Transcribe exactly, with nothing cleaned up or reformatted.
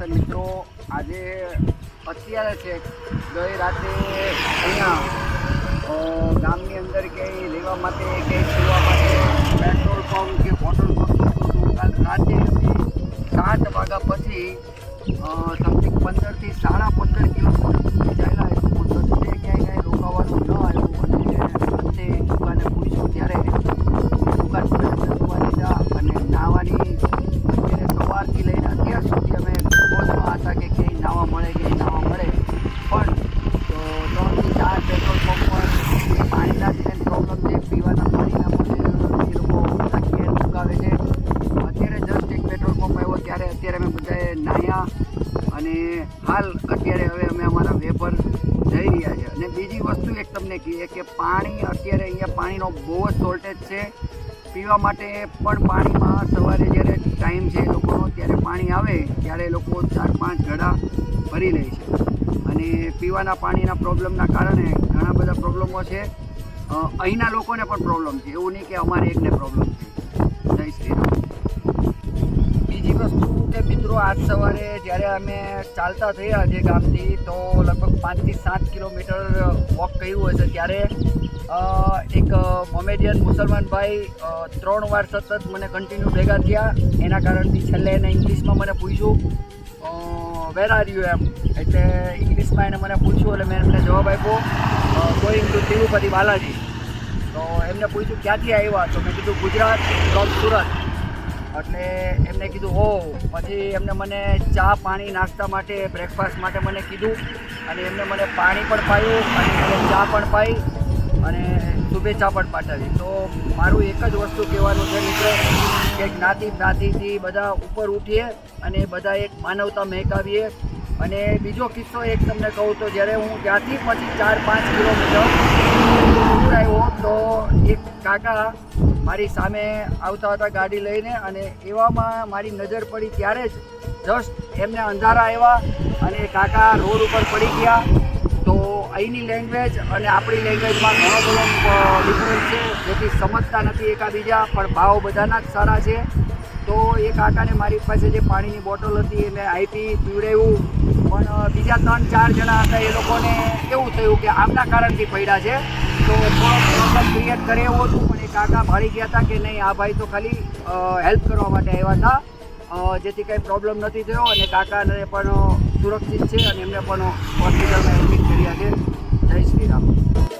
નમસ્તે મિત્રો, આજે અત્યારે છે ગઈ રાતે અહીંયા ગામની અંદર ક્યાંય લેવા માટે ક્યાંય પીવા માટે પેટ્રોલ પંપ કે વોટર પંપ નહોતું. કાલ રાતે સાત વાગ્યા પછી સમથિંગ પંદરથી સાડા પંદર કિલોમીટર ચાલ્યા હતું. રસ્તે ક્યાંય કાંઈ રોકાવાનું ન આવ્યું અને અંતે દુકાને પૂછ્યું ત્યારે દુકાન પર જોવા દીધા અને નાહવાની અત્યારે સવારથી લઈને અત્યાર સુધી અમે શોધમાં હતા કે ક્યાંય નાહવા મળે ક્યાંય નાહવા મળે, પણ તો ત્રણથી ચાર પેટ્રોલ પંપ પર પાણીના જ પ્રોબ્લેમ છે, પીવાના પાણીના પણ એ લોકો આખી ચૂકાવે છે. અત્યારે જસ્ટ એક પેટ્રોલ પંપ આવ્યો ત્યારે અત્યારે અમે બધાએ નાહ્યા અને હાલ અત્યારે હવે અમે અમારા વે પર જઈ રહ્યા છે. અને બીજી વસ્તુ એક તમને કહીએ કે પાણી અત્યારે અહીંયા પાણીનો બહુ જ શોર્ટેજ છે. પીવા માટે પણ પાણીમાં સવારે જ્યારે ટાઈમ છે લોકોનો ત્યારે પાણી આવે ત્યારે લોકો ચાર પાંચ ઘડા ભરી લે છે અને પીવાના પાણીના પ્રોબ્લેમના કારણે ઘણા બધા પ્રોબ્લેમો છે. અહીંના લોકોને પણ પ્રોબ્લેમ છે, એવું નહીં કે અમારે એકને પ્રોબ્લેમ છે. જય શ્રી રામ. બીજી વસ્તુ કે મિત્રો, આજ સવારે જ્યારે અમે ચાલતા થયા જે ગામથી તો લગભગ પાંચથી સાત કિલોમીટર વોક કર્યું હશે ત્યારે એક મોમેડિયન મુસલમાન ભાઈ ત્રણ વાર સતત મને કન્ટિન્યુ ભેગા થયા. એના કારણથી છેલ્લે એને ઇંગ્લિશમાં મને પૂછ્યું વેર આર યુ એમ, એટલે ઇંગ્લિશમાં એને મને પૂછ્યું એટલે મેં એમને જવાબ આપ્યો ગોઈંગ ટુ તિરુપતિ બાલાજી. તો એમને પૂછ્યું ક્યાંથી આવ્યા, તો મેં કીધું ગુજરાત ફ્રોમ સુરત. એટલે એમને કીધું હો. પછી એમને મને ચા પાણી નાસ્તા માટે બ્રેકફાસ્ટ માટે મને કીધું અને એમને મને પાણી પણ પાયું અને મને ચા પણ પાઈ અને શુભેચ્છા પણ પાઠવી. તો મારું એક જ વસ્તુ કહેવાનું છે મિત્રો કે જ્ઞાતિ જ્ઞાતિથી બધા ઉપર ઉઠીએ અને બધા એક માનવતા મહેકાવીએ. અને બીજો કિસ્સો એક તમને કહું તો જ્યારે હું ત્યાંથી પછી ચાર પાંચ કિલોમીટર દૂર આવ્યો તો એક કાકા મારી સામે આવતા હતા ગાડી લઈને અને એવામાં મારી નજર પડી ત્યારે જ જસ્ટ એમને અંધારા આવ્યા અને કાકા રોડ ઉપર પડી ગયા. તો અહીંની લેંગ્વેજ અને આપણી લેંગ્વેજમાં ઘણો બધો ડિફરન્સ છે, જેથી સમજતા નથી એકાબીજા, પણ ભાવ બધાના જ સારા છે. તો એ કાકાને મારી પાસે જે પાણીની બોટલ હતી એ મેં આપી, પીવડાવ્યું. પણ બીજા ત્રણ ચાર જણા હતા એ લોકોને એવું થયું કે આમના કારણથી પડ્યા છે, તો પ્રોબ્લેમ ક્રિએટ કરે એવું હતું. પણ એ કાકા ભાળી ગયા હતા કે નહીં, આ ભાઈ તો ખાલી હેલ્પ કરવા માટે આવ્યા હતા, જેથી કંઈ પ્રોબ્લેમ નથી થયો અને કાકાને પણ સુરક્ષિત છે અને એમને પણ હોસ્પિટલમાં એડમિટ કર્યા છે. જય શ્રી રામ.